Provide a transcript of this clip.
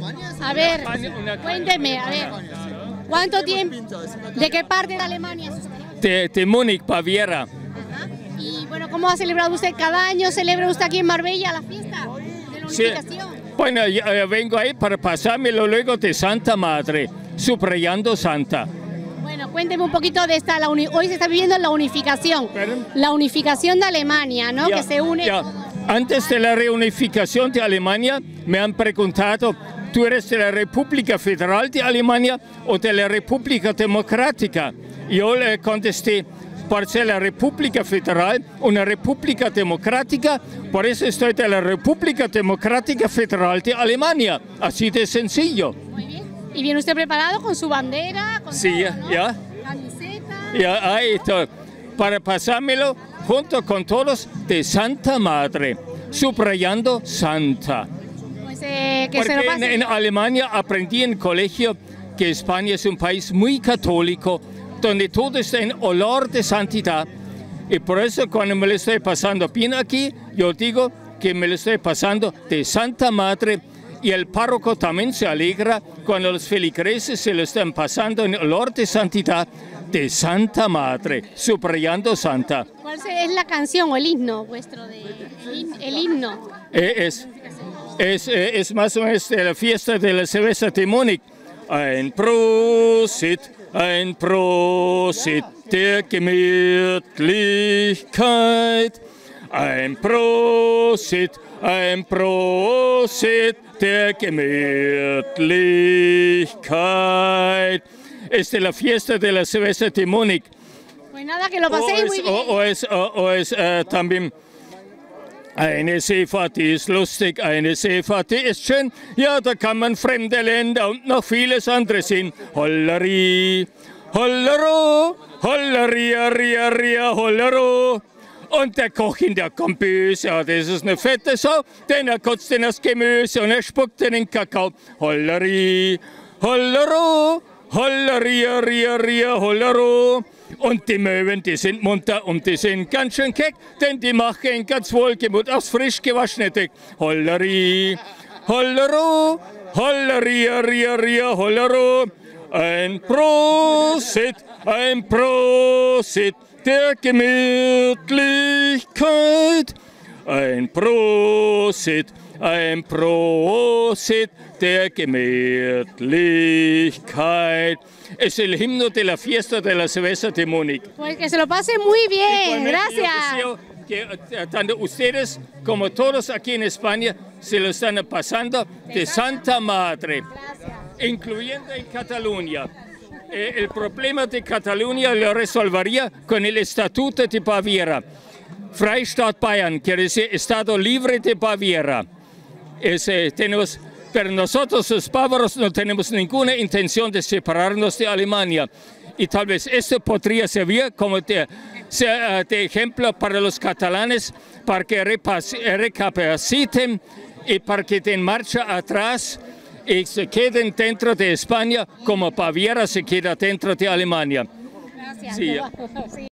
A ver, cuénteme, a ver, ¿cuánto tiempo? ¿De qué parte de Alemania? De Múnich, Baviera. Y bueno, ¿cómo ha celebrado usted? ¿Cada año celebra usted aquí en Marbella la fiesta de la unificación? Bueno, yo vengo ahí para pasármelo luego de Santa Madre, subrayando Santa. Bueno, cuénteme un poquito de esta, hoy se está viviendo la unificación. ¿Perdón? La unificación de Alemania, ¿no? Que se une. Antes de la reunificación de Alemania me han preguntado, ¿tú eres de la República Federal de Alemania o de la República Democrática? Yo le contesté, por ser la República Federal, una República Democrática, por eso estoy de la República Democrática Federal de Alemania, así de sencillo. Muy bien. ¿Y viene usted preparado con su bandera? Con sí, todo, ¿no? ya. Camiseta. Ya, ahí está, para pasármelo junto con todos de Santa Madre, subrayando Santa. Pues, que porque se lo pase. En Alemania aprendí en colegio que España es un país muy católico, donde todo está en olor de santidad. Y por eso cuando me lo estoy pasando bien aquí, yo digo que me lo estoy pasando de Santa Madre, y el párroco también se alegra cuando los feligreses se lo están pasando en olor de santidad de Santa Madre, subrayando Santa. ¿Cuál es la canción o el himno vuestro? El himno. Es más o menos de la fiesta de la cerveza de Múnich. Ein Prosit der Gemütlichkeit. Ein Prosit der Gemütlichkeit. Es de la fiesta de la cerveza de Múnich. Pues nada, que lo paséis muy bien. O es también eine Seefahrt, die ist lustig, eine Seefahrt, die ist schön. Ja, da kann man fremde Länder und noch vieles anderes sehen. Holleri, hollero, holleria, ria, ria, hollero. Und der Koch in der Kombüse, ja, das ist eine fette Sau, denn er kotzt in das Gemüse und er spuckt in den Kakao. Holleri, hollero, holleria, ria, ria, hollero. Und die Möwen, die sind munter und die sind ganz schön keck, denn die machen ganz wohlgemut aus frisch gewaschenen Deck. Holleri, hollero, holleria, ria, ria, hollero. Ein Prosit der Gemütlichkeit. Ein Prosit der Gemütlichkeit. Es el himno de la fiesta de la cerveza de Múnich. Pues que se lo pase muy bien, gracias. Yo deseo que tanto ustedes como todos aquí en España se lo están pasando de Santa Madre, incluyendo en Cataluña. El problema de Cataluña lo resolvería con el Estatuto de Baviera. Freistaat Bayern, quiere decir Estado Libre de Baviera. Pero nosotros los bávaros no tenemos ninguna intención de separarnos de Alemania. Y tal vez esto podría servir como de ejemplo para los catalanes, para que recapaciten y para que den marcha atrás y se queden dentro de España como Baviera se queda dentro de Alemania. Gracias. Sí.